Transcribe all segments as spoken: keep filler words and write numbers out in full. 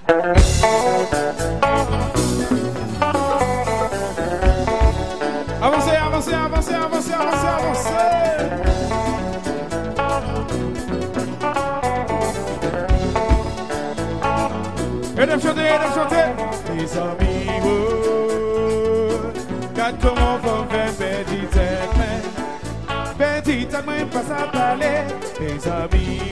Avancez, avancez, avancez, avancez, avancez, avancez. Et de chanter, et de chanter. Les amis, quand comment on fait petit tête, petit tête, moi pas à parler. Les amis,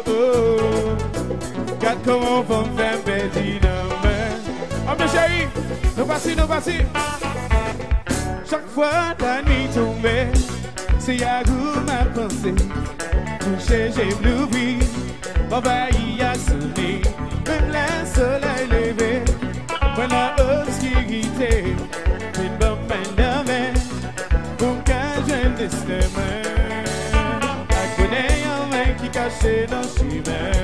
quand comment on fait petit nom. Oh mes chéris, nous passons, nous passons. Chaque fois la nuit tombée, c'est à vous ma pensée. Couché, j'ai l'oubli, papa y a sonné. Même le soleil levé, when la obscurité, une bonne main de main, pour qu'un jeune destin. La connaît un mec qui cachait dans le chemin.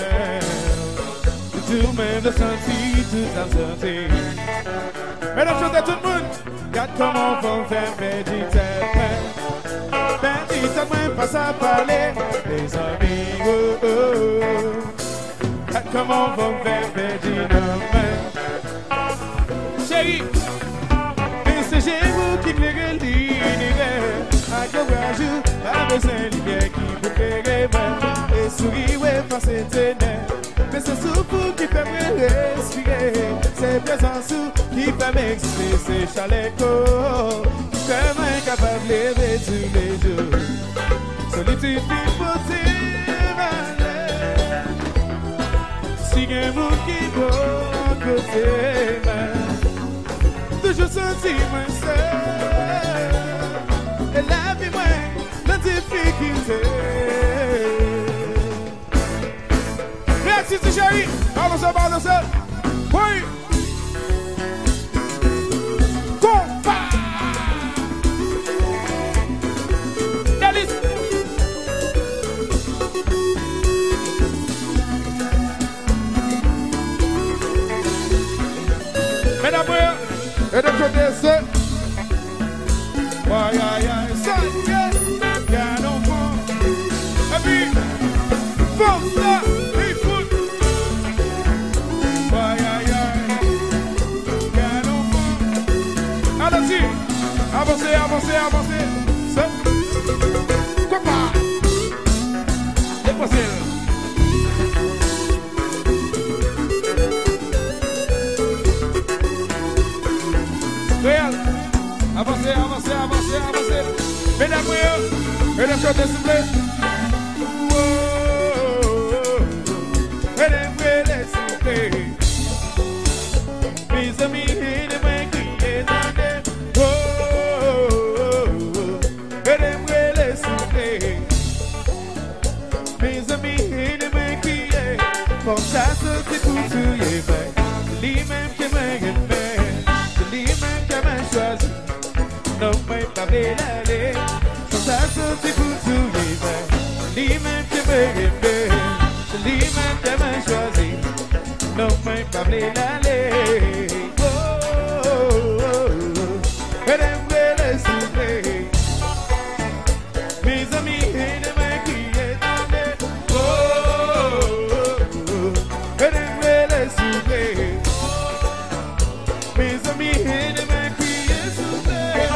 Tout même le senti, tout en santé. Mesdames, chantez tout le monde. Regarde comment on fait petit tête. Petit tête, moi pas à parler. Les amis, oh oh. Regarde comment on fait petit nom. Chérie, c'est chez vous qui plaît l'univers. À courage, pas besoin de lumière qui vous plaît. Et souris, ouais, face et ténèbres. Mais c'est souffle qui fait me respirer. C'est présence qui fait m'exister. C'est chaleco qui fait m'incapable de lever tous les jours. Solitude qui faut t'évaler. Si un monde qui va côté, toujours senti moins seul. Et la vie moins la difficulté. Merci, chérie. Allons-y, allons-y. Oui. Combat. Alice. Mesdames, et de côté, c'est. Aïe, aïe, aïe. Ça, yeah. Garde enfant. Et puis, force ça. Avancez, avancez, avancez. Ça. Quoi pas? Déposez. Réal. Avancez, avancez, avancez, avancez. Mesdames, mesdames, chantez, s'il vous plaît. Mesdames, mesdames, s'il vous plaît. Mes amis, les mains qui est dans les. Mes amis, les mains qui est. Pour ça, c'est pour tout y est. C'est lui-même qui m'a aimé. C'est lui-même qui m'a choisi. Non, mais pas l'aller. Pour ça, c'est pour tout y est. C'est lui-même qui m'a aimé. C'est lui-même qui m'a choisi. Non, mais pas l'aller. Oh, oh, oh. Et les m'aider, s'il vous plaît. Mes amis, les mains qui est dans les. Oh, oh, oh. Et les m'aider, s'il vous plaît. Mes amis, les mains qui est s'il vous plaît.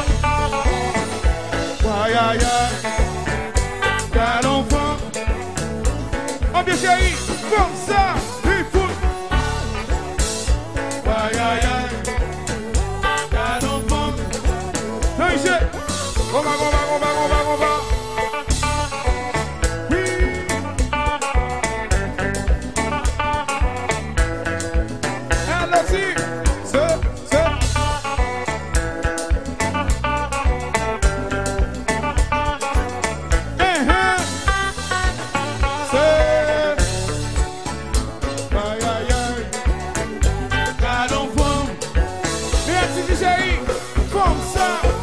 Aïe, aïe, aïe. T'as l'enfant. Oh, bien chéri, comme ça, il faut. Aïe, aïe, aïe. T'as l'enfant. Non, il jette. On va, on va, on va, on va, on va. Oui. Allons-y. Ce, ce. Eh, eh. Ce. Aïe, aïe, aïe. T'as l'enfant. Merci, chérie. Comme ça.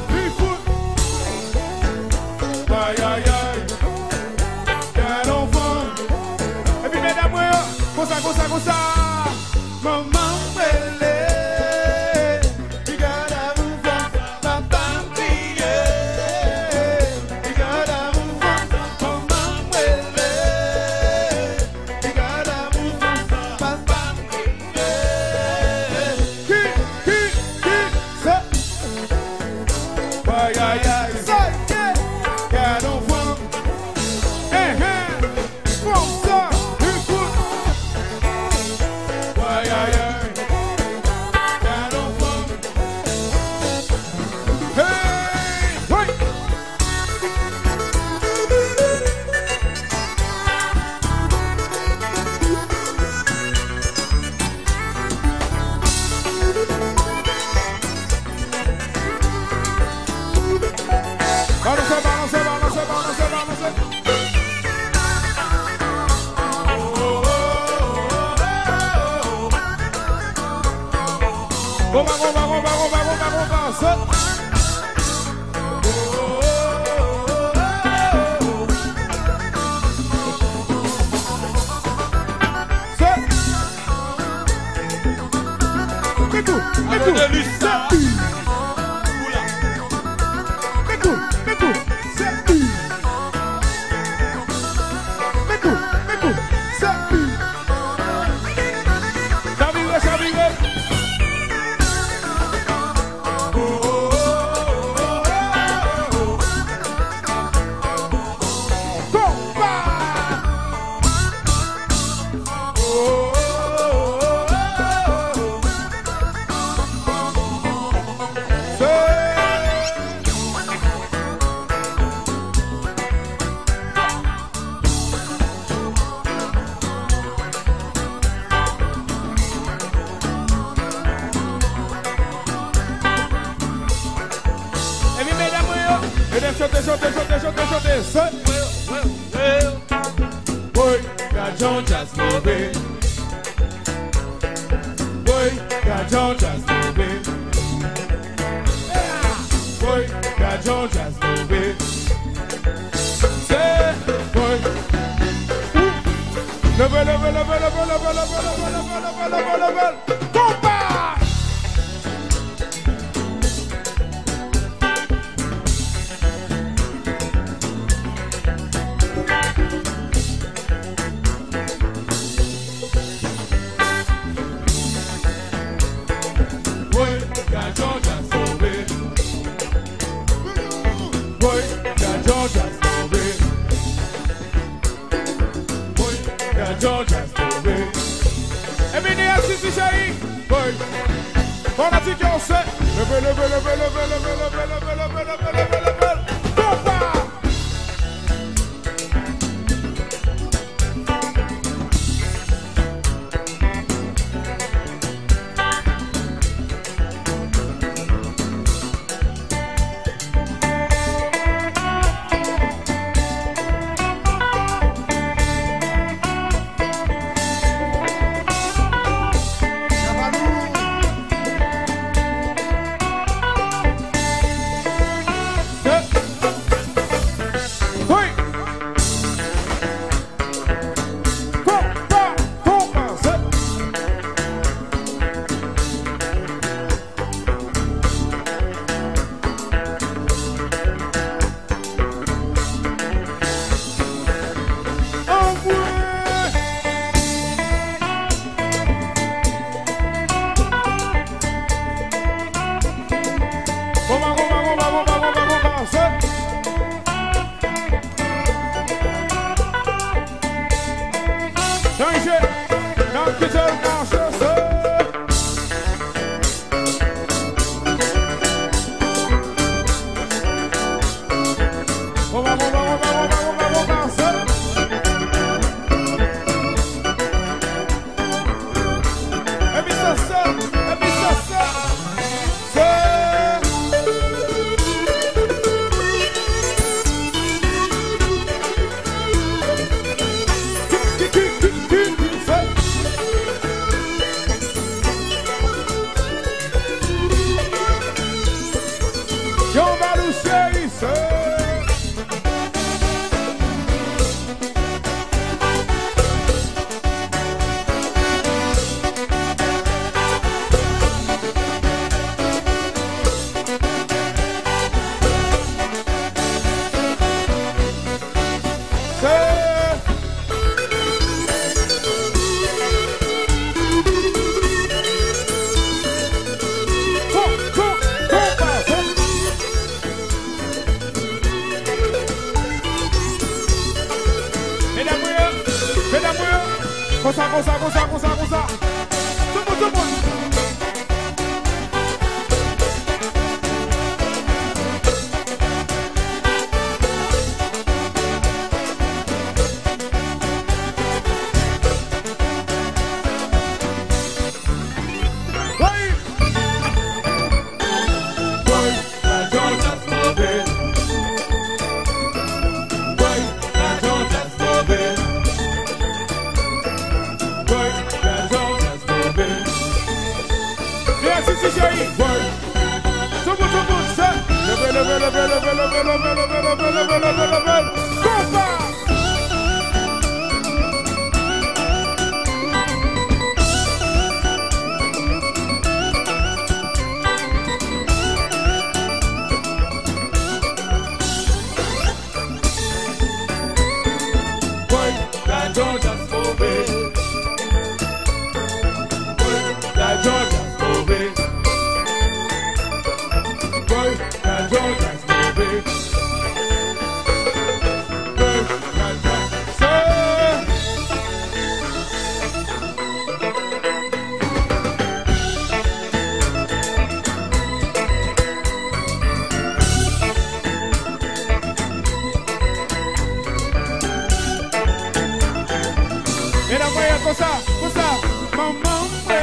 Aïe, aïe, aïe. Quel enfant. Et puis, mesdames, comme ça, comme ça, comme ça. Maman, elle est. Regarde à vous, papa, prier. Regarde à vous, maman, elle est. Regarde à vous, papa, prier. Compa, compa, compa, compa, compa, compa. Saute. Mets tout, mets tout. Mets tout, mets tout. Mets tout, mets tout. Ça vibre, ça vibre. Chantez, chantez, chantez, chantez, chantez. Boy, got John just moving. Boy, got John just moving. Boy, got John just moving. Say, boy. Level, level, level, level, level, level, level, level, level, level. Compa! On a dit qu'on sait. Level, level, level, level, level, level, level, level, level, level, level. Compa! Comme ça, comme ça, comme ça, comme ça, comme ça. Tout le monde, tout le monde. Merci chérie. Tout le monde, tout le monde, ça. Level, level, level, level, level, level, level, level, level, level, level. Compa. Georgia's moving. That Georgia's moving. Boy, that Georgia's moving. Boy, that Georgia's Mira, voy cosa, cosa, mamá,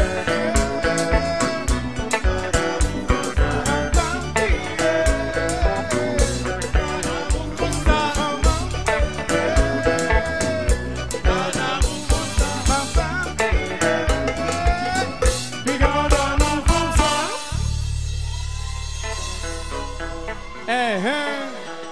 eh, eh.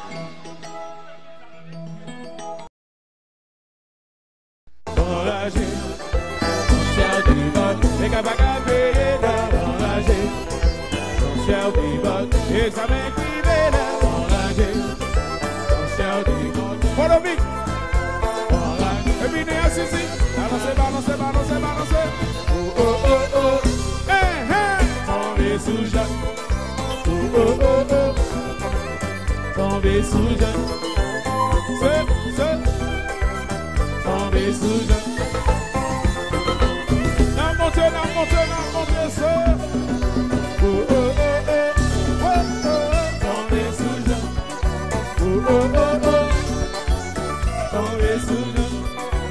Enragé, ton ciel dévote, les capables payés enragé, ton ciel dévote, et ça m'écrivait là, enragé, ton ciel dévote. Follow me, enragé, et puis n'est assis, balancez, balancez, balancez, balancez. Oh oh oh oh, eh eh, tombé sous jeune. Oh oh oh oh, tombé sous jeune. C'est, c'est. Tombé sous jeune. La montée, la montée, la montée, c'est. Oh oh oh oh. Oh oh oh. Tombé sous jeune. Oh oh oh oh. Tombé sous jeune.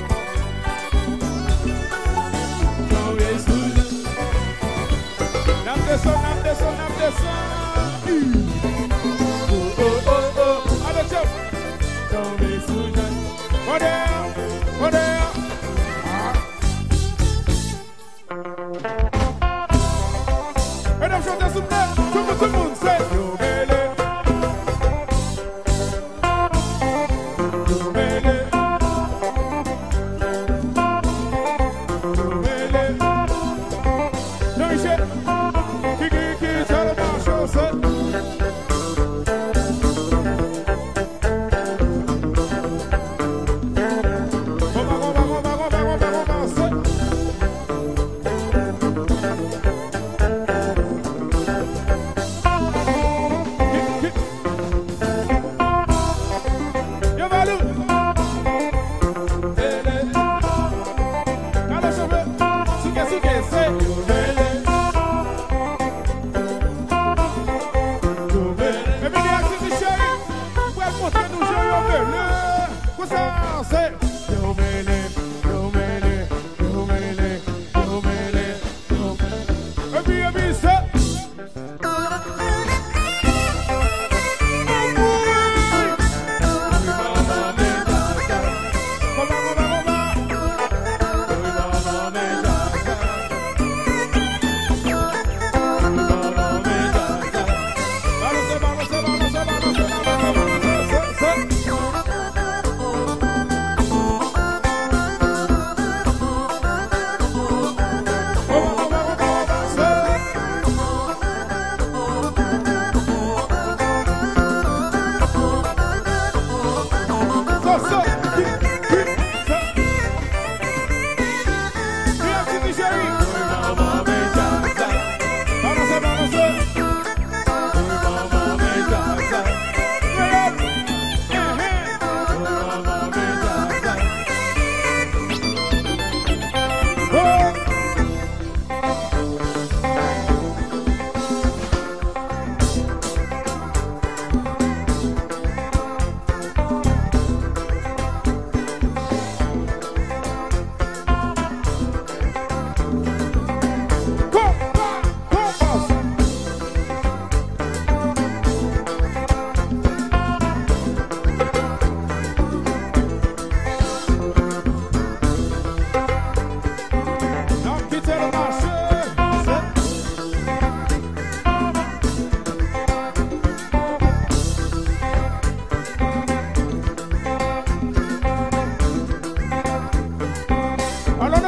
Tombé sous jeune. Nam descend, nam descend, nam descend. Oh oh oh oh. Allez, tiens. Tombé sous jeune. Oh there. Oh there. Mesdames, chantez s'il vous plaît. Tout le monde, tout le monde, c'est Yo Bélé. Yo Bélé. Yo Bélé. Jean-Michel. Qui, qui, qui, c'est le marché, c'est.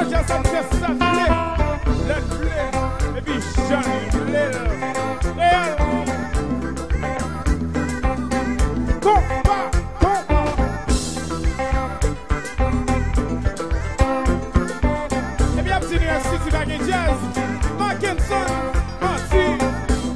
le jazz, ça me fait ça plaît. Le plaît. Et puis, j'en plaît. Réal. Combat, combat. Et bien, petit City Baggy Jazz. Mackinson, Marty.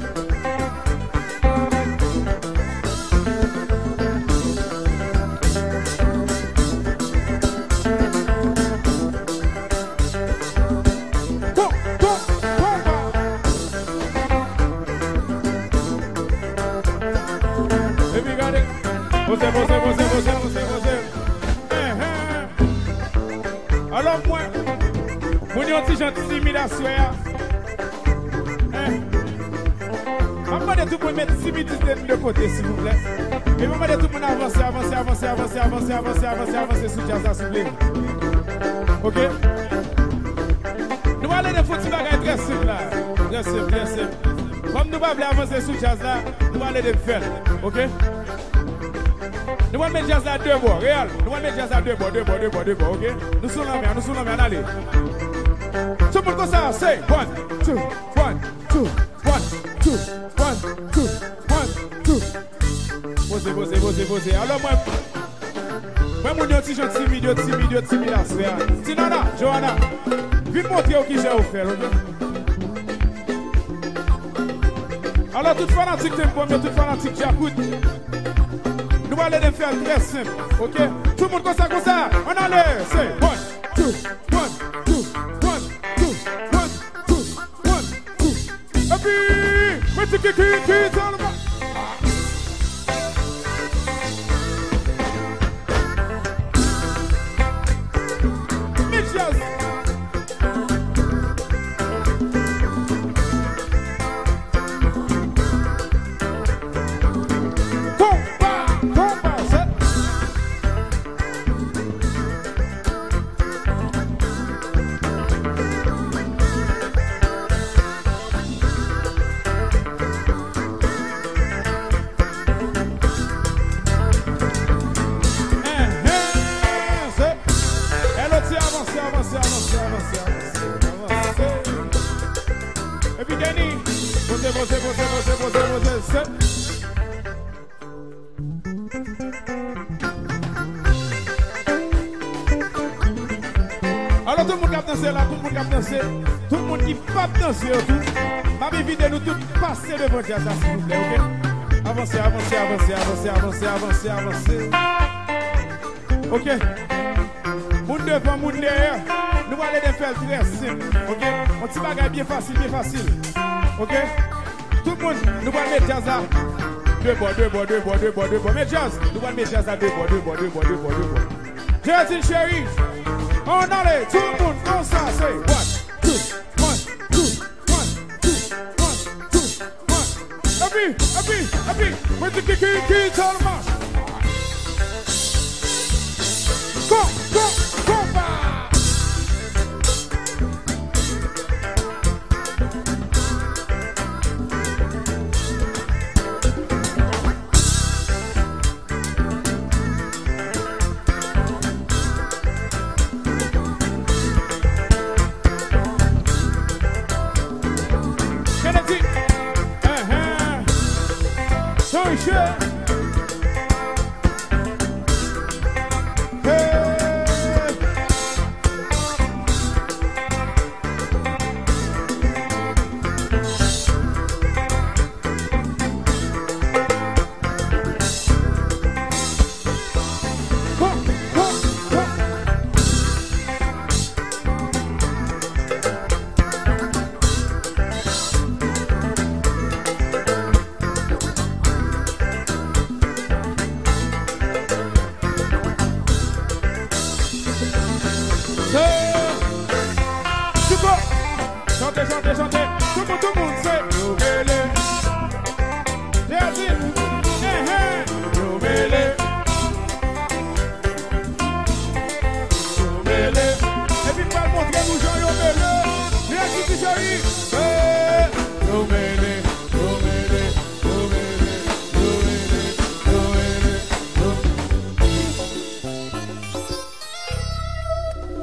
Posez, posez, posez, posez, posez, posez. Eh, eh. Alors moi, vous avez un petit gentil simulation. Eh. Je vais demander tout le monde mettre timidité de côté, s'il vous plaît. Et je vais demander tout le monde avancer, avancer, avancer, avancer, avancer, avancer, avancer, avancer sous jazz, s'il vous plaît. Ok? Nous allons aller faire des bagages très simples là. Très simple, très simple. Comme nous allons avancer sous jazz là, nous allons aller les faire. Ok? Nous allons mettre jazz à deux bords, réel. Nous allons mettre jazz à deux bords, deux bords, deux bords, deux bords, ok? Nous sommes la mer, nous sommes la mer, allez. Tout le monde comme ça, say one, two, one, two, one, two, one, two, one, two. Posez, posez, posez, posez. Alors moi, moi, mon petit gentil, timide, timide, timide, timide. Tinana, Johanna, viens montrer au qui j'ai offert, ok? Alors, toute fanatique, t'es premier, toute fanatique, j'écoute. Nous allons les faire très simple, ok? Tout le monde comme ça, comme ça. On allait, c'est one, two, one, two, one, two, one, two, one, two. Et puis, mettez qui, qui, qui, dans le bas. Mix jazz. Alors tout le monde qui a dansé là, tout le monde qui a dansé, tout le monde qui va danser autour, ma vie nous tous passer devant jazz, s'il vous plaît, ok? Avancez, avancez, avancez, avancez, avancez, avancez, avancez. Ok? Moun devant, moun derrière, nous allons les faire très simple, ok? Un petit bagage bien facile, bien facile, ok? Tout le monde, nous allons mettre jazz à deux bords, deux bords, deux bords, deux bords, deux bords. Mais jazz, nous allons mettre jazz à deux bords, deux bords, deux bords, deux bords, deux bords. Jazz chérie, on allait, tout le monde, comme ça, c'est one, two, one, two, one, two, one, two, one. Et puis, et puis, et puis, mettez qui, qui, qui, dans le marche. Go, go, go, bah.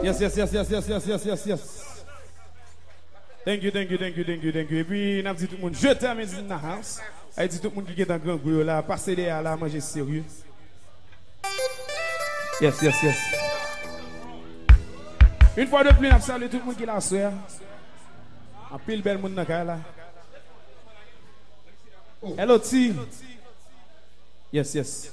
Yes, yes, yes, yes, yes, yes, yes, yes, yes. Thank you, thank you, thank you, thank you, thank you. Et puis, on a dit tout le monde, je t'aime in the house. On dit tout le monde qui est en grand bruit là, passez les à la manger sérieux. Yes, yes, yes. Une fois de plus, on salue tout le monde qui est là, soeur. En pile belle monde dans là. Hello, T. Yes, yes.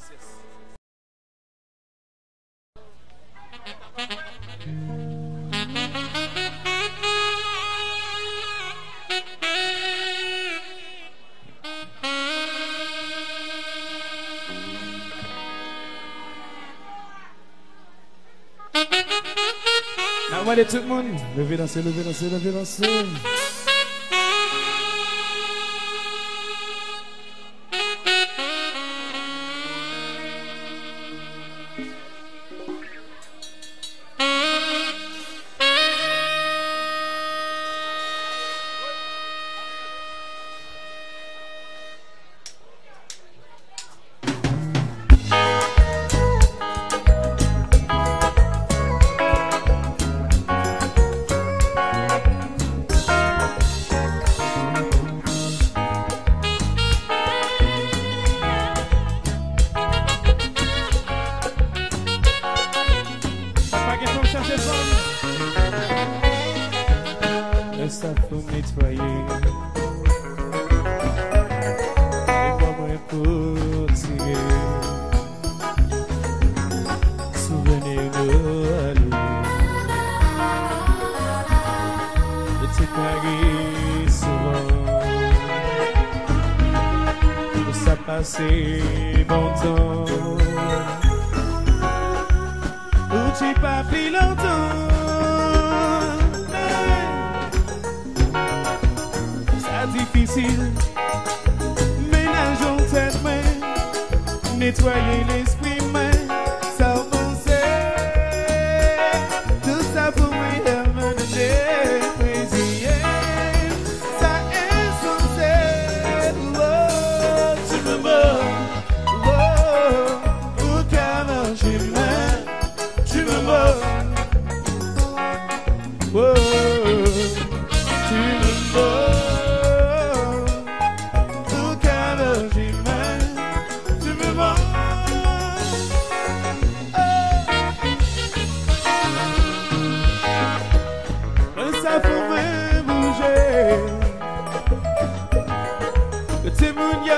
Allez tout le monde, levez danser, levez danser, levez danser. C'est bon temps où tu pas pris longtemps, c'est difficile, ménageons tête main, nettoyer l'esprit main, ça avancer, tout ça pour moi me donner plaisir. Whoa, tu me vois, au cœur j'y mets, tu me vois. Oh. Ça pourrait bouger, le témoignage.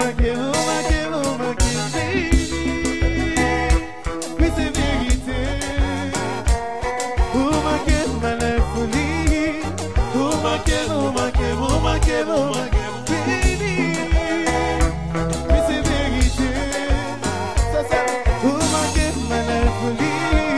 manquez, vous manquez, vous manquez, baby. Oui, c'est vérité. Vous manquez ma folie. Vous manquez, vous manquez, vous manquez, vous manquez, baby. Oui, c'est vérité. Ça, ça, vous manquez ma folie.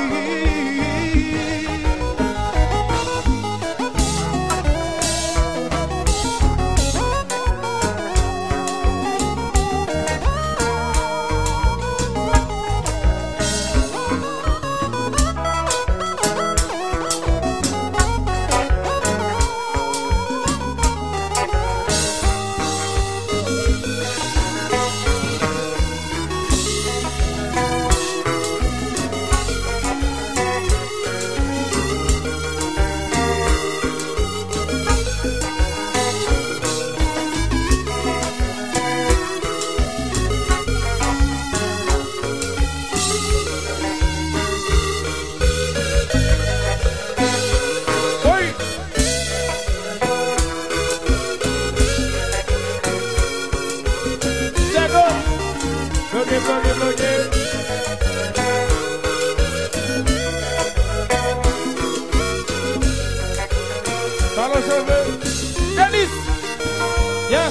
Dennis! Yes!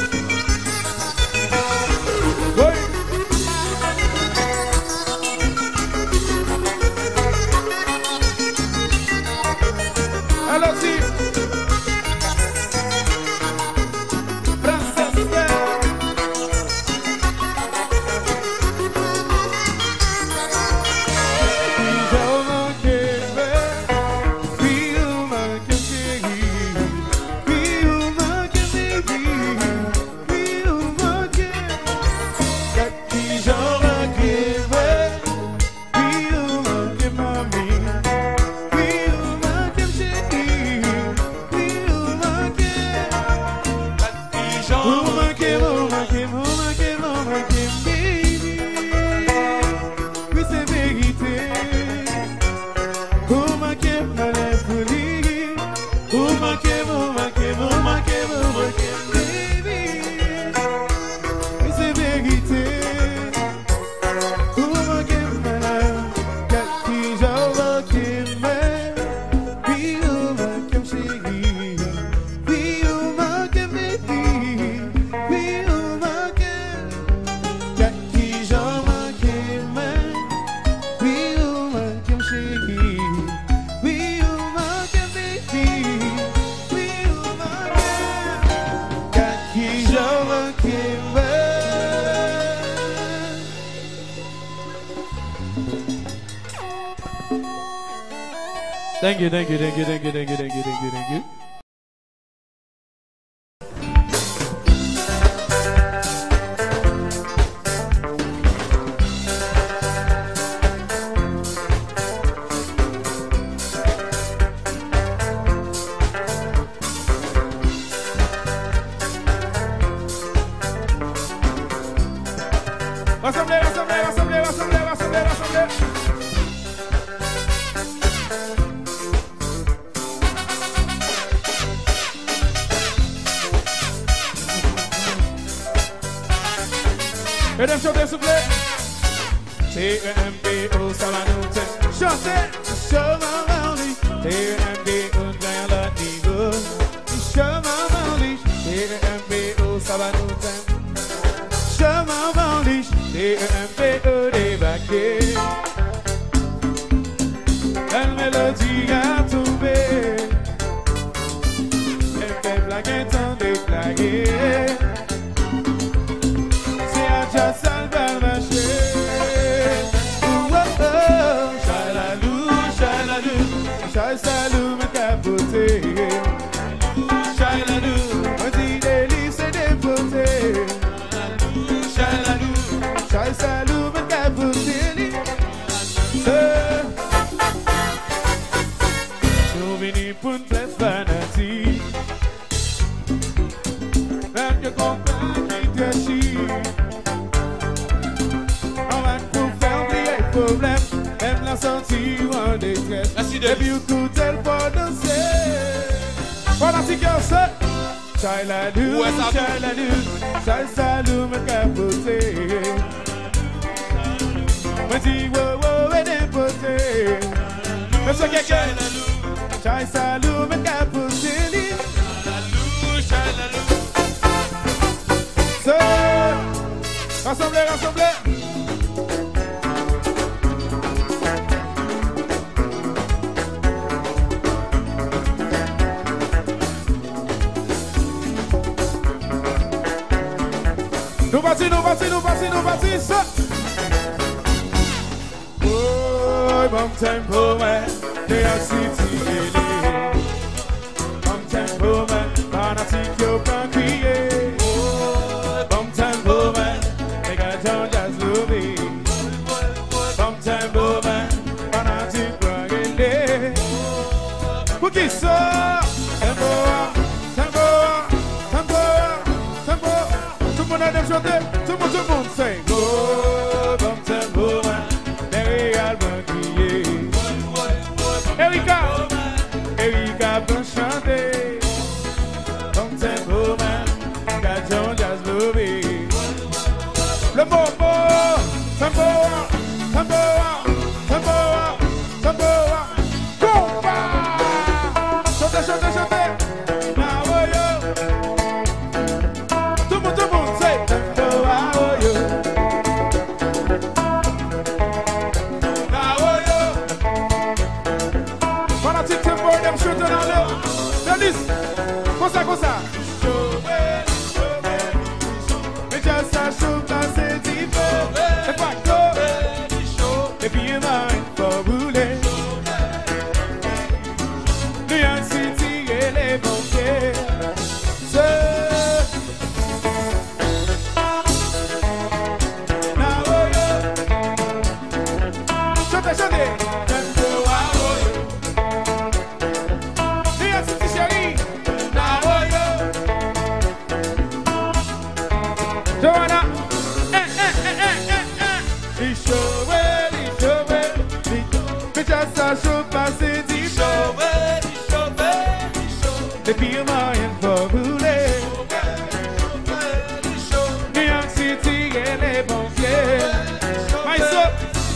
Oui! Allons-y! Francesca! Thank you, thank you, thank you, thank you, thank you, thank you, thank you, thank you. Rassemblez, rassemblez, rassemblez, rassemblez, rassemblez, rassemblez. Mesdames, chantez, s'il vous plaît. T E M B O, ça va nous faire chanter. Chemin Marlich, T E M B O, gagne le niveau. Chemin Marlich, T E M B O, ça va nous faire. Chemin Marlich, T E M B O, débarquer. La mélodie a tombé. Elle fait blaguer, tant de blaguer. Ja salva marché. Oh oh oh, chalalou, chalalou, chalalou me capoté. Chalalou, on dit délice dépoté. Chalalou, chalalou me capoté. Nous venons pour une place fanatique. Même que compagnie de chie. Problème, même la sortie ou en détresse. Et puis vous coûtez pour danser. Voilà, si qu'on se Chailalou, Ouais, ça chailalou, chaisalou me capoté. Me dit wow wow et dépoté. Me sois quelqu'un. Chaisalou me capoté. So, rassemblez, rassemblez. Nous partons, nous partons, nous partons, nous partons, ça. Oh, bon tempo, man, they are city, bon tempo, man, fanatique, yo, can crier. Oh, bon tempo, man, they got John Jazz Louis. Bon tempo, man, fanatique, reggae. Pour qui ça? Tempo, tempo, tempo, tempo. Tout le monde a des chanter, tout le monde, tout le monde sing. Oh, bon tempo, man, derrière le crier. Erika, Erika peut chanter. Bon tempo, man, got John Jazz Louis. Le bobo, tempo, tempo, tempo, tempo, combat. Chantez, chantez, chantez. Now, oh, yo. Tout le monde, tout le monde, say tempo, oh, yo. Now, oh, yo. Fanatique tempo, them shooting on them. Dennis, comme ça, comme ça. Mais just a shoot, c'est deep. Et pas et puis il m'a pas roulé. New York City et les banquiers. Now, oh, yo. Chantez, chantez. Tempo, ah, oh, yo. New York City, chérie. Now, oh, yo. Joanna. Eh, eh, eh, eh, eh, eh. Il chauffait, il chauffait, il chauffait. Mais just a shoot, c'est deep. Les pires moyens pour rouler. New York City et les banquiers. My son.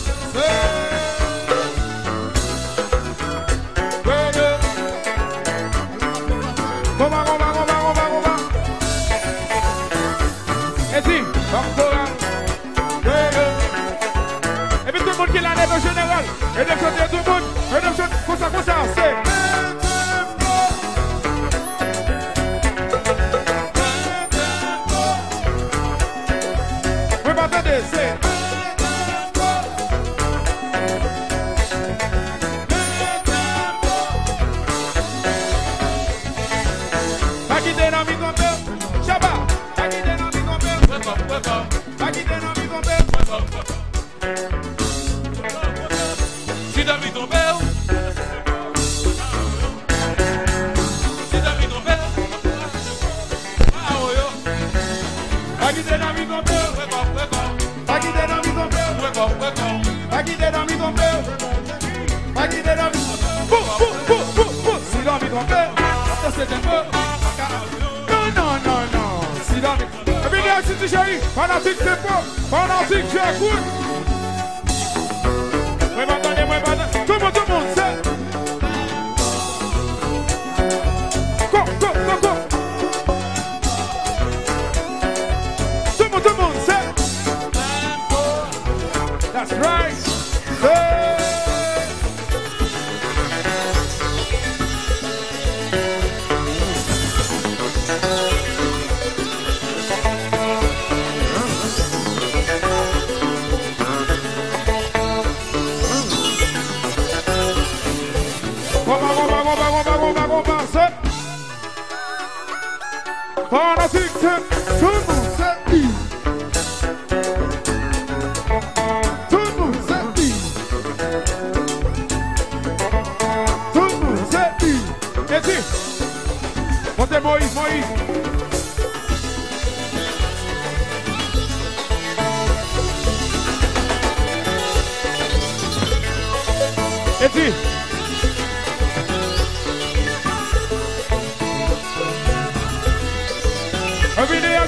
On va, on va, on va, on va, on va. Et si, et puis tout le monde qui est là, le général. Et de chanter tout le monde. Et de chanter, comme ça, comme ça, c'est. C'est pas qui t'es dans mi compère, Chaba, pas qui t'es dans mi compère, pas qui t'es dans mi compère, si dans mi compère, si dans mi compère, ah oh yo, pas qui t'es dans mi compère, pas qui t'es dans mi compère, pas qui t'es dans mi compère, pas qui t'es dans mi compère, pou pou pou pou pou, si dans mi compère, ça c'est un peu. Non, non, non, non, si dans mi compère. Et puis là, si tu chéris, fanatique tempo, fanatique j'écoute. Moi m'attendez, moi m'attendez, tout le monde, tout le monde sait. Go, go, go, go. Tout le monde, tout le monde sait. That's right. Hey. Fanatique, tout le monde sait. Tout le monde sait. Tout le monde sait. Et si, montez Moïse, Moïse. Et si.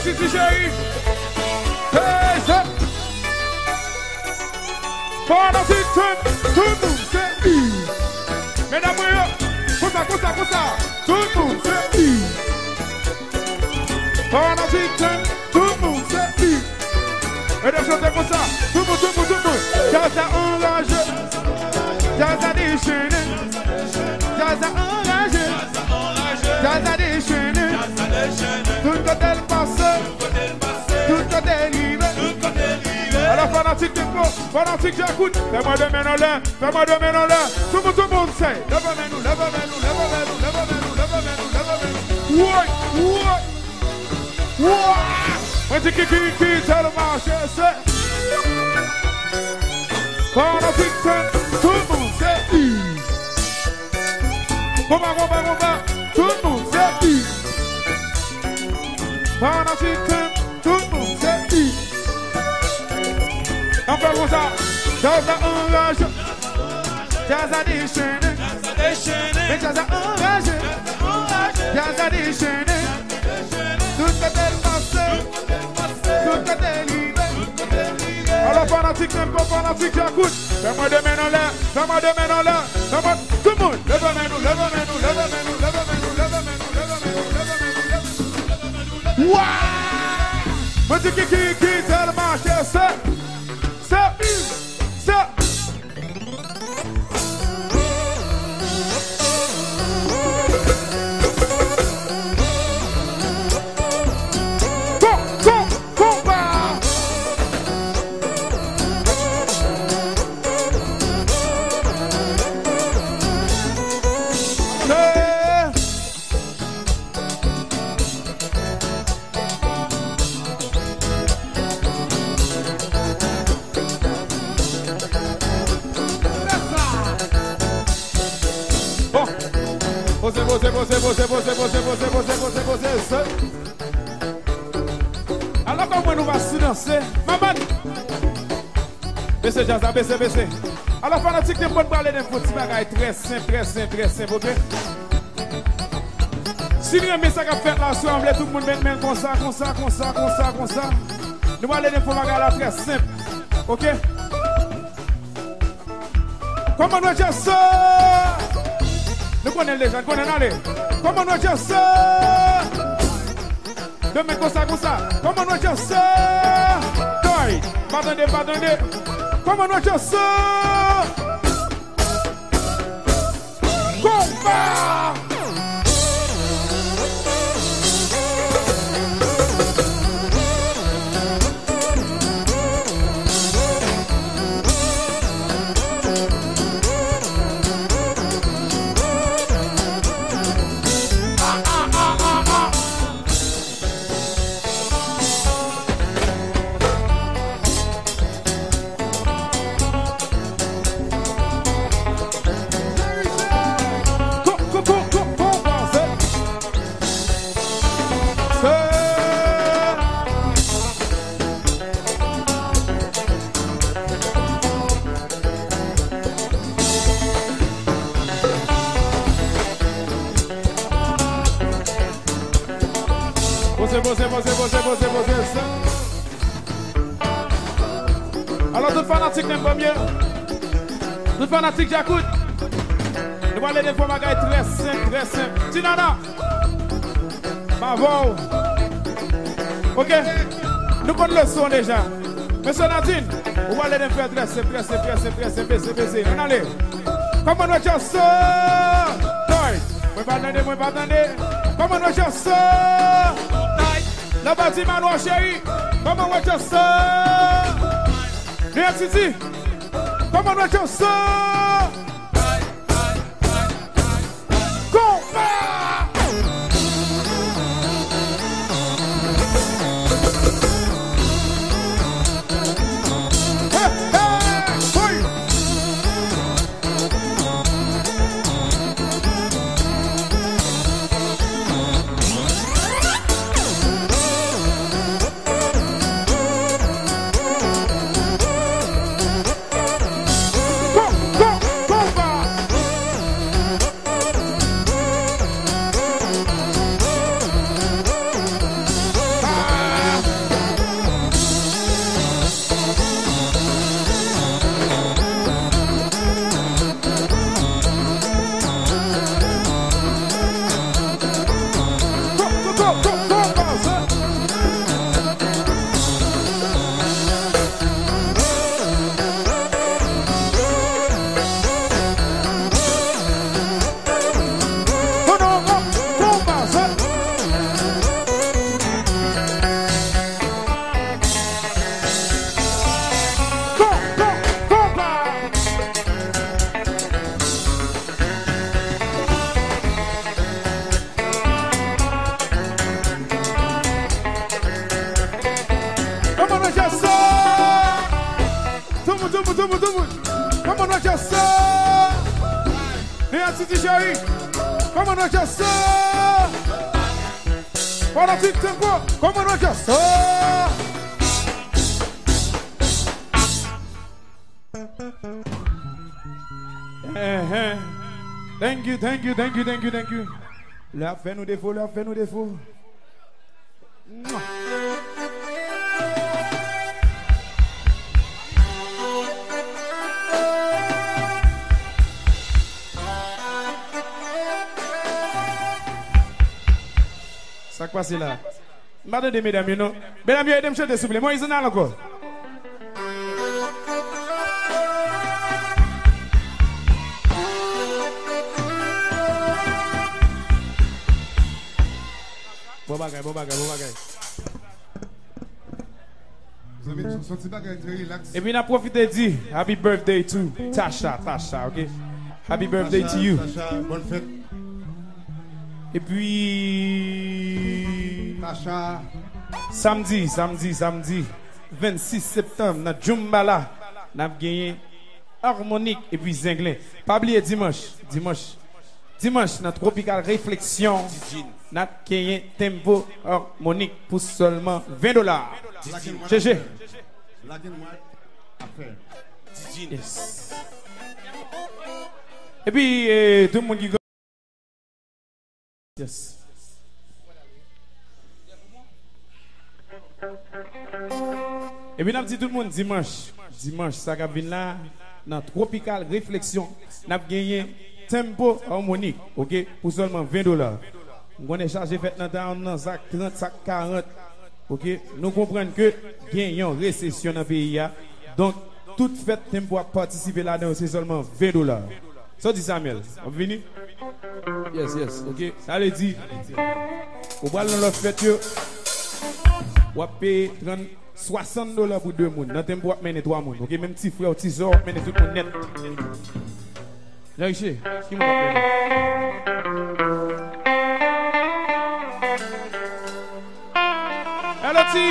Merci, si chérie. Hey, ça. Pendant ce temps, tout le monde c'est I. Mesdames, comme ça, comme ça, comme ça. Tout le monde c'est I. Pendant ce temps, tout le monde c'est I. Mesdames, chantez comme ça. Tout le monde, tout le monde, tout le monde. Jazz a enragé. Jazz a déchaîné. Jazz a enragé. Jazz a déchaîné. Tout côté le passé. Tout côté libre. Alors fanatique de quoi? Fanatique j'écoute. Fais-moi de main en l'air. Fais-moi de main en l'air. Tout le monde, tout le monde sait. Lève-moi nous, lève-moi nous, lève-moi nous, lève-moi nous, lève-moi nous, lève-moi nous. Ouais, ouais, ouais. Moi dis qui, qui, qui, c'est le marché, c'est. Fanatique, tout le monde sait. Combat, combat, combat. Tout le monde sait. Fanatique, tout le monde sait. On fait comme ça. Jazz a enragé. Jazz a déchaîné. Mais jazz a enragé. Jazz a déchaîné. Tout côté le passé. Tout côté libre. Alors fanatique, même pas fanatique, j'écoute. Fais-moi de main en l'air. Fais-moi de main en l'air. Fais-moi tout le monde. Lève-moi nous, lève-moi nous, lève-moi nous, lève-moi nous, lève-moi nous, lève-moi nous, lève-moi nous. Waouh! Me dis qui, qui, qui, c'est le marché, c'est. Posez, posez, posez, posez, posez, posez, posez, posez, posez, posez. Alors comment nous va se danser? Maman! Baissez, Jazz, baissez, baissez. Alors fanatique, ne peut pas parler d'un petit bagage très simple, très simple, très simple, ok? Si nous aimons ça qu'a fait là, si on veut tout le monde mettre comme ça, comme ça, comme ça, comme ça, comme ça. Nous allons aller d'un bagage là très simple, ok? Comment nous dire ça? Nous connaissons les gens, nous connaissons les. Comment nous dire ça? Demain comme ça, comme ça. Comment nous dire ça? Toy, pardonnez, pardonnez. Comment nous dire ça? Combat! Posez, posez, posez, posez, posez, posez ça. Alors, tout fanatique n'aime pas mieux. Tout fanatique, j'écoute. Nous allons aller des fois, très simple, très simple. Tinana. Bravo. Ok. Nous prenons le son déjà. Monsieur Nadine, on va aller des fois très simple, très simple, très simple, très simple, très simple. On allez. Comment nous disons ça? Toy. Moi, pas attendre, moi, pas attendre. Comment nous disons ça? La bâtiment noir chérie, comment on va ça? Viens Titi, comment on va ça? Combat! Hey, hey, oui! Go, go, go! on, rock your soul. Merci, chérie. Come on, rock your soul. For the big tempo. Come on, rock your soul. Uh-huh. Thank you, thank you, thank you, thank you, thank you. La fait nous défaut, la fait nous défaut. Ça quoi c'est là? Madame des mesdames, non? Mesdames, aidez-moi à chanter s'il vous plaît. Moi, ils sont là encore. Bon bagay, bon bagay, bon bagay. Vous avez un petit bagay très relax. Et puis, on a profité de dire happy birthday to Tasha, Tasha, ok? Happy birthday Tasha, to you. Tasha, bonne fête. Et puis, Tasha. samedi, samedi, samedi, vingt-six septembre, dans Djumbala, on a gagné harmonique et puis zinglin. Pas oublier dimanche, dimanche, dimanche, dans Tropical Réflexion, on a gagné tempo harmonique pour seulement vingt dollars. G G. Yes. Et puis, euh, tout le monde qui yes. Et puis, nous dit tout le monde dimanche, dimanche, ça va venir là, dans Tropical Réflexion, nous avons gagné tempo harmonique, ok, pour seulement vingt dollars. On est chargé fait dans trente, quarante, ok. Nous comprenons que gagnons récession dans le pays, donc toute fête tempo à participer là-dedans, c'est seulement vingt dollars. Ça dit Samuel, on vient? Yes, yes, ok. Ça veut dire, au bal dans leur fête, on va payer soixante dollars pour deux personnes. Dans le tempo, on va mener trois personnes. Ok, même petit frère, petit soeur, on va mener tout le monde net. J'ai réussi. Qui m'a appelé? Hello, T.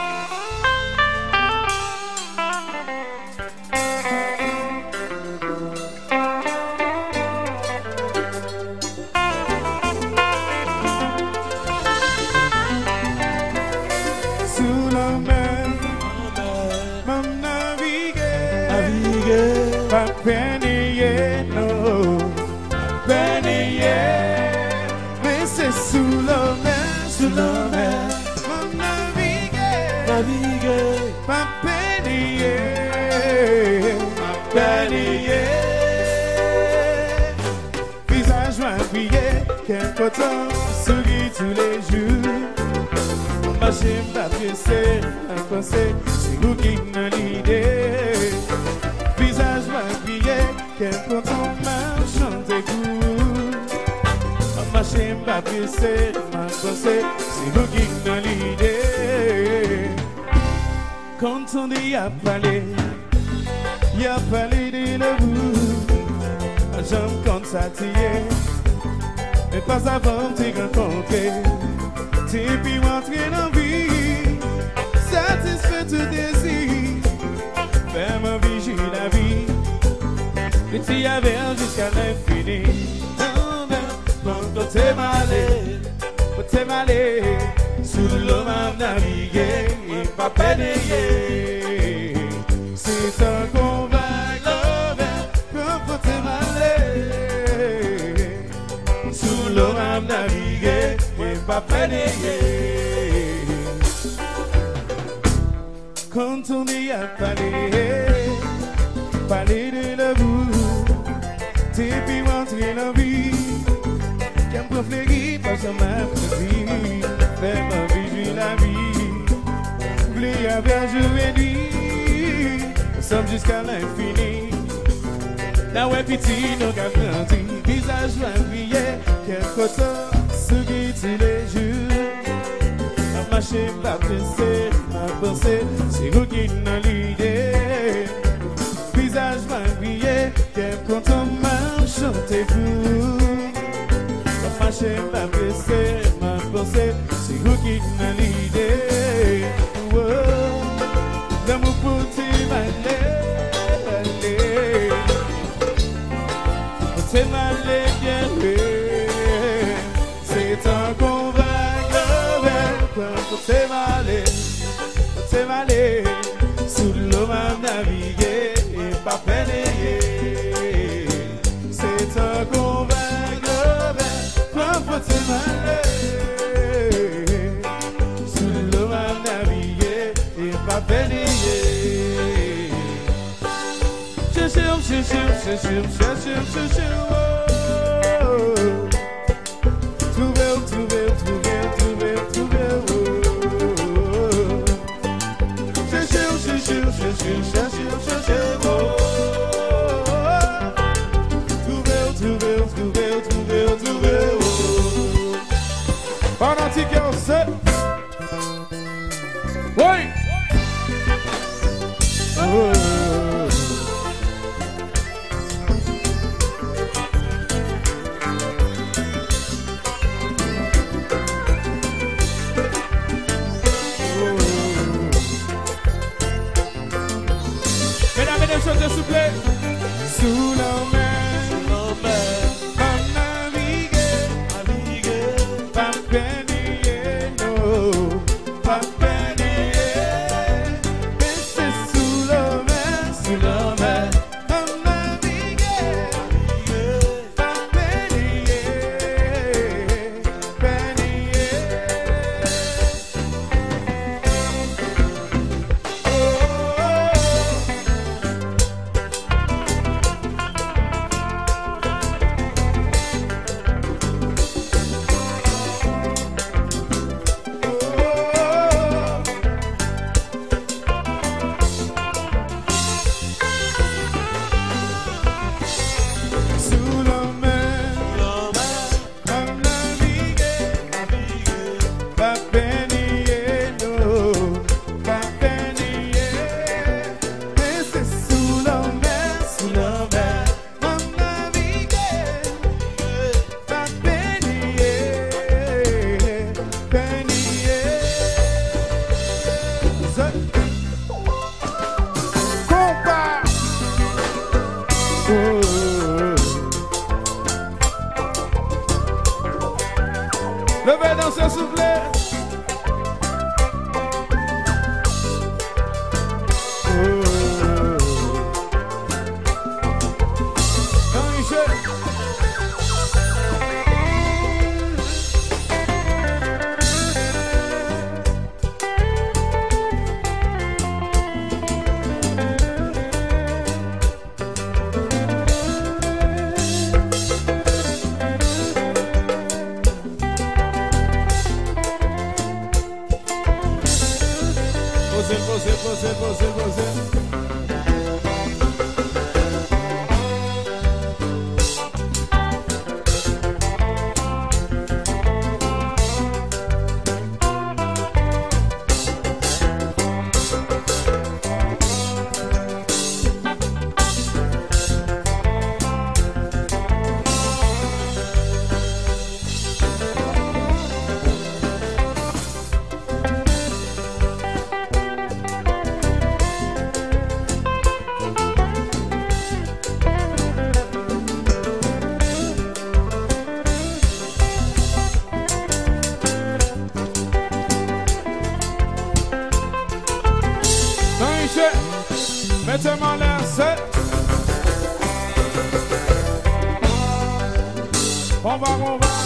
Penny, no, Penny, mais c'est sous la mer, sous la mer, mon naviguer, naviguer, ma Penny, ma Penny, visage maquillé, quelque temps, souris tous les jours, ma chime d'adresser, un conseil, c'est vous qui n'avez l'idée. Visage maquillé, quel content m'a chanté goût. Ma chaîne m'a pressé, m'a pensé, c'est vous qui n'avez l'idée. Quand on dit y'a parlé, y'a parlé de le bout. J'aime quand ça t'y mais pas avant t'y rencontrer. T'es puis rentrer dans la vie, satisfait tout désir. Fais ma vie, j'ai la vie. Petit avec jusqu'à l'infini. Non, non, quand t'es malé, t'es malé. Sous l'eau m'a navigué, et pas pénégué. C'est un combat, quand t'es malé. Sous l'eau m'a navigué, et pas pénégué. Quand on y a parlé, parler de la boue, t'es puis rentrer dans la vie, qu'un peu fléri, pas ça m'a vie, fais ma vie, j'ai la vie, voulez avoir jour et nuit, nous sommes jusqu'à l'infini, là ouais petit, nous avons grandi, visage maquillé, quelque temps, ce qui tous les jours, ma chaîne va presser, ma pensée, c'est vous qui n'avez l'idée. Visage maquillé, quel content m'a chanté vous. Ma chaîne va presser, ma pensée, c'est vous qui n'avez l'idée. L'amour pour t'y m'aller, Chachou, chachou, chachou, chachou, chachou. Trouvez, trouvez, trouvez, trouvez, trouvez. Chachou, chachou, chachou, chachou, chachou. Trouvez, trouvez, trouvez, trouvez, trouvez. Pendant que vous êtes. Oui. Oh. Mesdames, mesdames, chantez s'il vous plaît. Sous la mer, pas naviguer, pas pénier, non, pas pénier. Mais c'est sous la mer, sous la mer, pas naviguer, pas pénier, pénier. Oh, oh, sous la mer, pas naviguer, pas pénier, non, pas pénier. Mais c'est sous la mer, sous la mer, pas naviguer, pas pénier, pénier. Combat. Oh. Levez dans ce soufflet. Oh. Jean-Michel. Posez, posez, posez, posez, posez. Jean-Michel, mettez-moi l'air seul. On va, on va.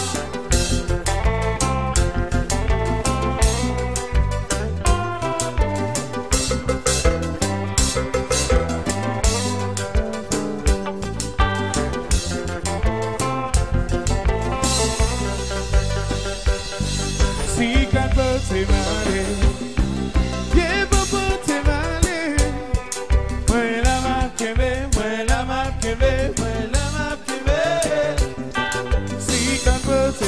Si quand t'es malé, yeah, papa, t'es malé. Moi la marque, moi la marque, moi la marque. Si quand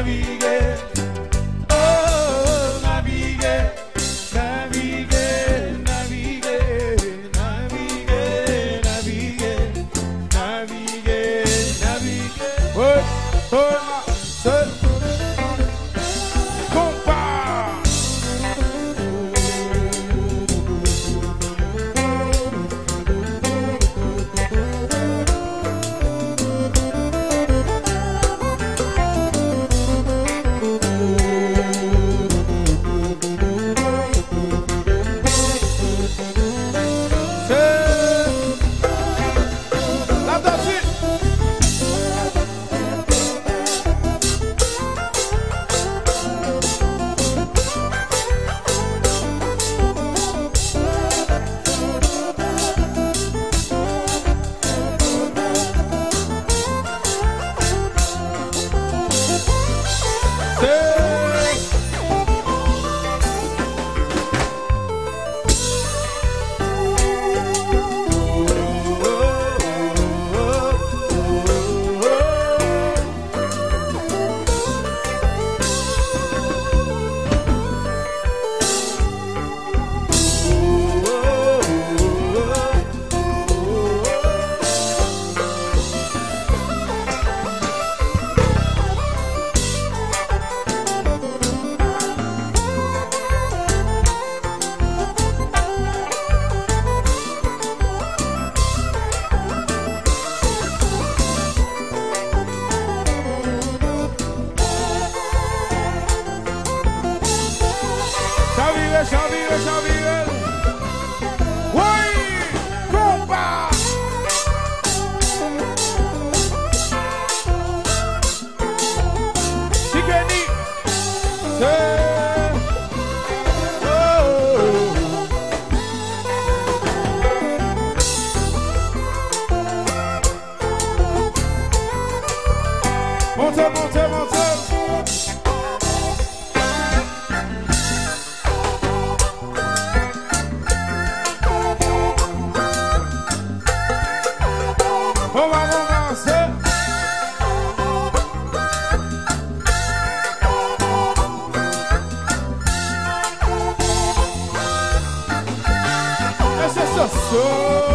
naviguer. Oh, naviguer, naviguer, naviguer, naviguer, naviguer, naviguer, naviguer. Oh, oh, seul. Montez, montez, montez. On va commencer. Et c'est ça, ça.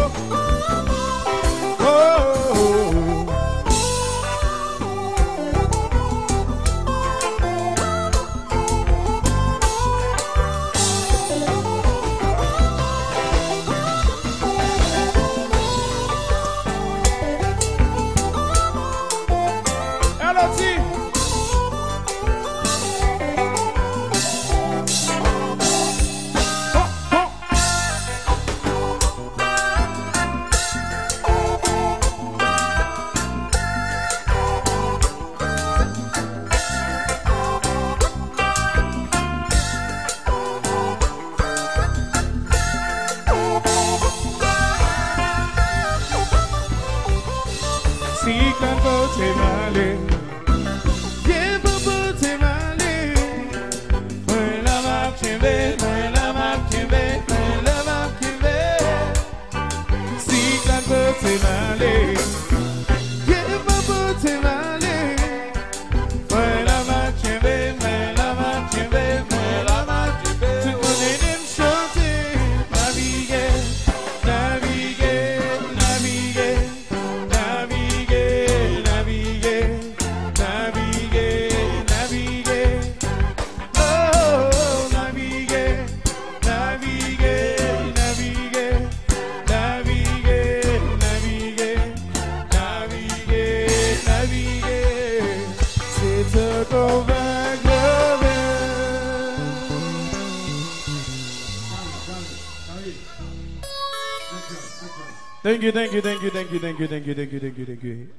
Thank you, thank you, thank you, thank you, thank you, thank you, thank you, thank you, thank you.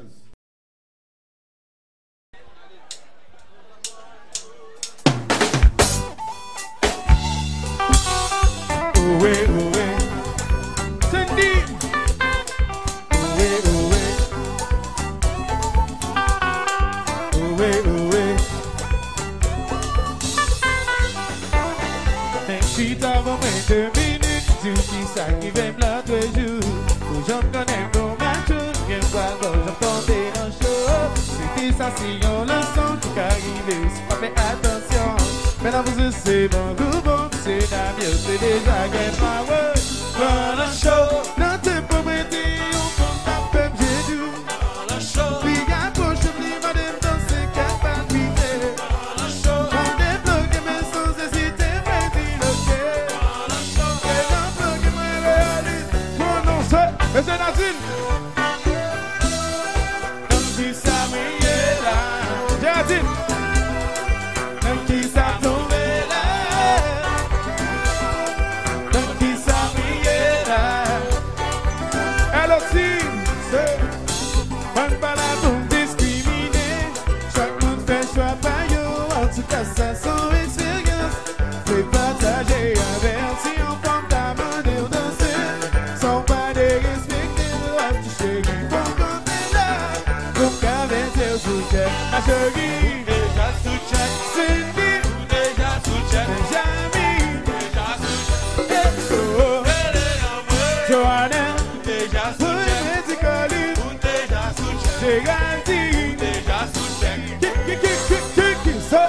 Oué, oué, Cindy. Oué, oué, oué, oué. Même si t'as vraiment deux minutes, tu dis ça qui va me la tous les jours. J'en connais mon matou, viens voir, j'en tombe dans le show. C'était ça, si on le sent, tout carré. Maintenant vous c'est bon, vous bon, c'est la mieux, c'est déjà get my word. Run a show, non t'es pas prêté, on compte la peuple, j'ai dû. Run a show, Puis approche, j'oublie madame dans ses capacités. run a show, On débloque mes sons et si t'es prêté, ok. run a show. Et non, bloque moi réalise. Mon nom c'est, mais c'est Nazine. Comme qui ça m'est là. J'ai dit. Comme qui ça tombe là. Comme qui ça m'est là. Elle aussi, c'est. On pas là pour me discriminer. Chaque monde fait choix par yo. En tout cas, ça son expérience. Fais partager un versi en forme d'amende ou danser. Sans pas de respecter le droit du chéri. Pour compter là. Pour qu'avec tes sous-chefs. Ma chérie. Déjà sous check, Cindy. déjà sous check, Jamie. déjà sous check. Oh. Elle est en vrai, Johanna. déjà sous Oui, check, mais tu colles. ou déjà sous check, J'ai grandi. déjà sous check. Qui, qui, qui, qui, qui, qui, ça?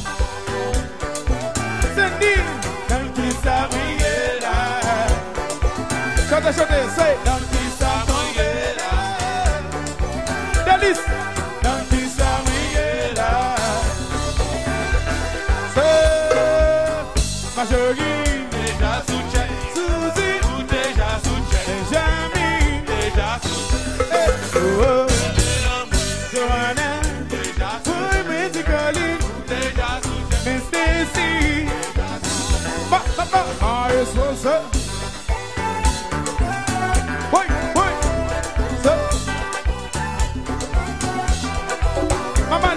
Cindy. Dans qui ça brille là. Chantez, chantez, c'est dans qui ça brille là. Délice. Dans qui ça brille là. C'est ma chérie. Déjà sous check, Suzy. ou déjà sous check, Jamie. déjà sous check. Oh, oh. Elle est en vrai, Johanna. déjà sous Oui, mais tu colles. déjà sous check, Miss Stacy. Ba, ba, ba. Ah, yes, what's up? Wait, wait. So. Maman.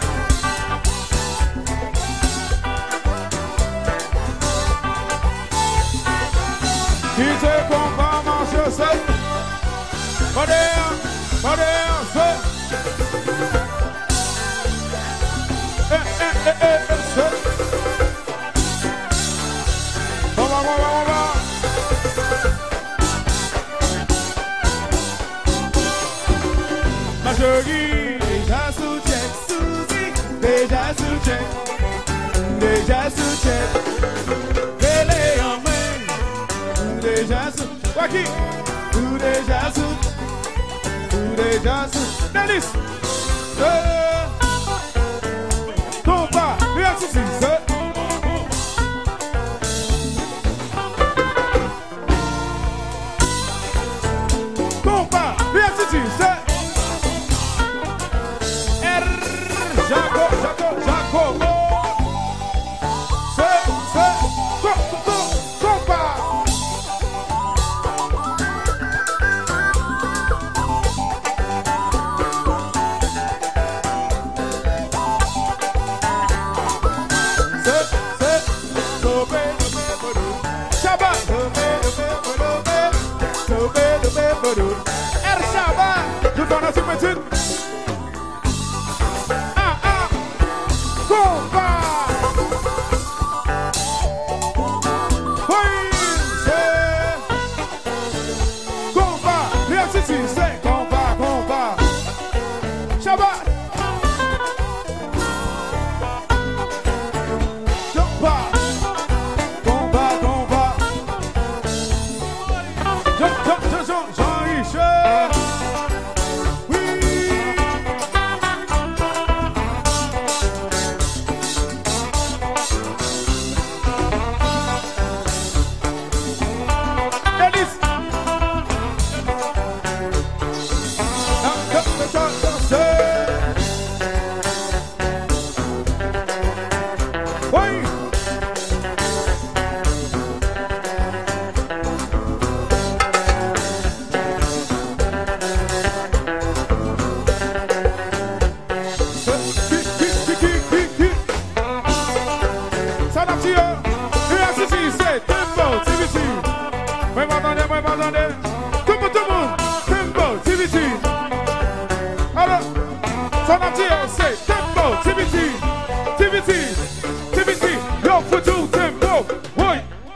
Qui te comprend, mon chaussée? Moderne, moderne, c'est. Eh, eh, eh, eh, eh, c'est. Bon, bon, bon, bon, bon. Ma chérie, déjà sous check, Suzy, déjà sous check, déjà sous check. Elle est en main, déjà sous, Waki, ou déjà sous, ou déjà sous, Délice. Compas, merci, c'est. Compas, merci, c'est. R, Jaco, Jaco, Jaco. C'est, c'est, co, co, compas. C'est, c'est, Tobé, Tobé, Bodou. Shabba, Tobé, Tobé, Bodou. Tobé, Tobé, Bodou. R, Shabba, je donne à ce métier. Ah, ah, combat. Oui, c'est combat. Merci, si, c'est combat, combat. Shabba. Combat, combat, combat. Jean, Jean, Jean, Jean, Jean-Richard. Oui. Délice. Non, non, non, non, non, c'est. Oui. Ça n'a plus rien. Et ainsi, c'est tempo, T V T. Moi, m'attendez, moi, m'attendez. Tout le monde, tout le monde. Tempo, T V T. Alors, ça n'a plus rien, c'est tempo, T V T. T V T, T V T. Yo, faut tout tempo. Oui.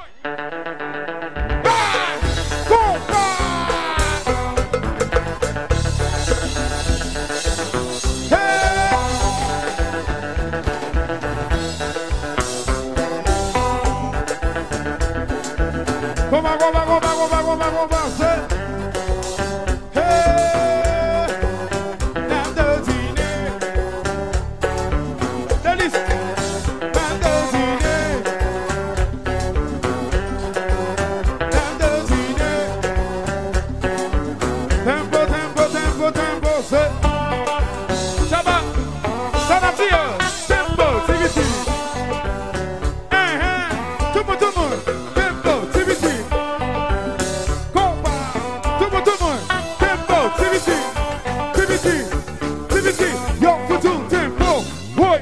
Ah! Combat! Hey! on va faire. Hey, dame de dîner. Délice, dame de dîner. Dame de dîner. Tempo, tempo, tempo, tempo, c'est. Chaba, ça va dire. Tempo, c'est vite. Tout le monde, tout le monde. Tempo, c'est vite. Compa, tout le monde, tout le monde. Tempo, c'est vite. C'est vite. C'est vite. Yo, tout le tempo. Oui.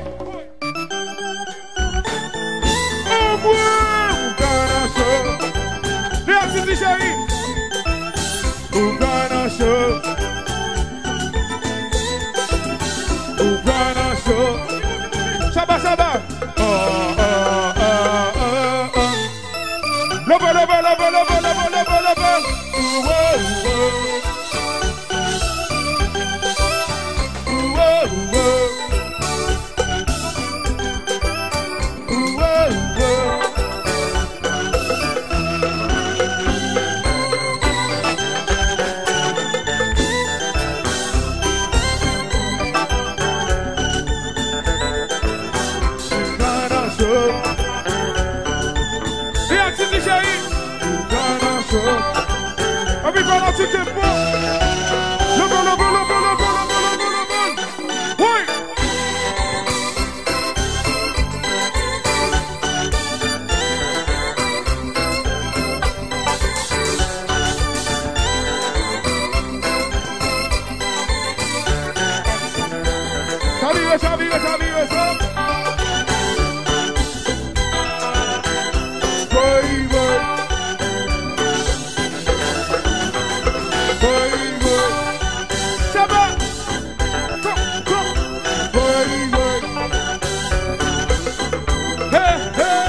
Au moins, on gagne un show. Merci, chérie. On gagne un show. On gagne un show. Chaba, chaba. Oh, oh, oh, oh, oh. Lobo, lobo, lobo, lobo, lobo, lobo, lobo. Ouh, ouh, ouh. Ouh, ouh, ouh. Ouh, ouh, ouh. Gonna show. Reaction de Jair. Gonna show. On va faire un petit tempo. Le bon, le bon, le bon, le bon, le bon, le bon, le bon. Oui. Ça vive, ça vive, ça vive, ça. Boy, boy. Boy, boy. Chaba. Go, go. Boy, boy. Hey, hey.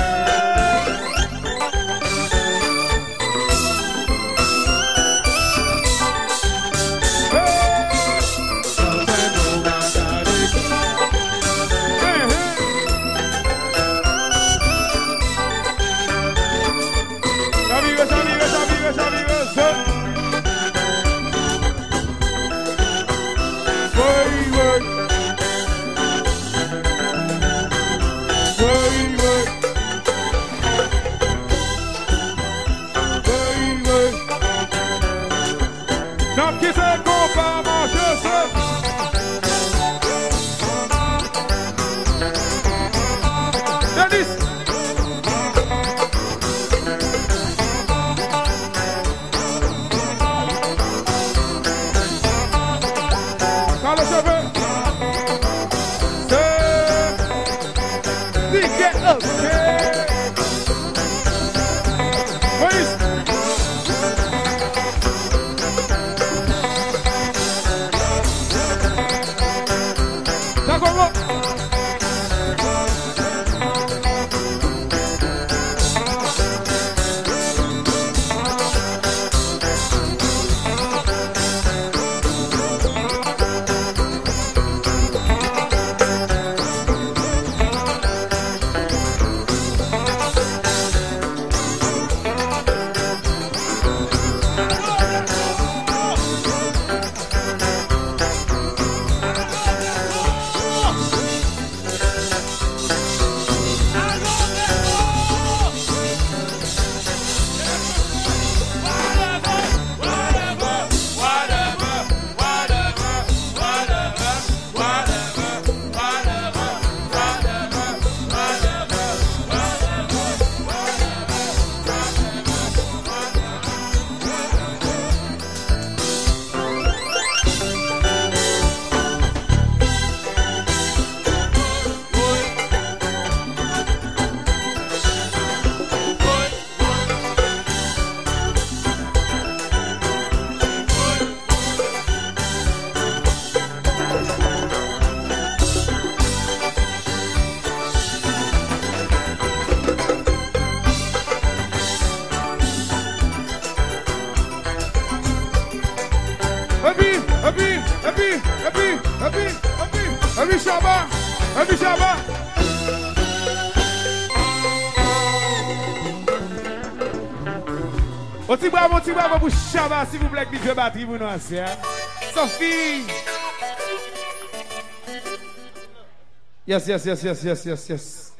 Ça vive, ça vive, ça vive, ça vive, ça. Boy, boy. Boy, boy. Boy, boy. Non, qui c'est qu'on va manger ça? Dennis. Dans le cheveu. C'est... D J OK. Moïse. D'accord. Ami Chaba, Ami Chaba. Un petit bravo, un petit bravo pour Chaba, s'il vous plaît, que je batterie pour nous. Sophie. Yes, yes, yes, yes, yes, yes, yes.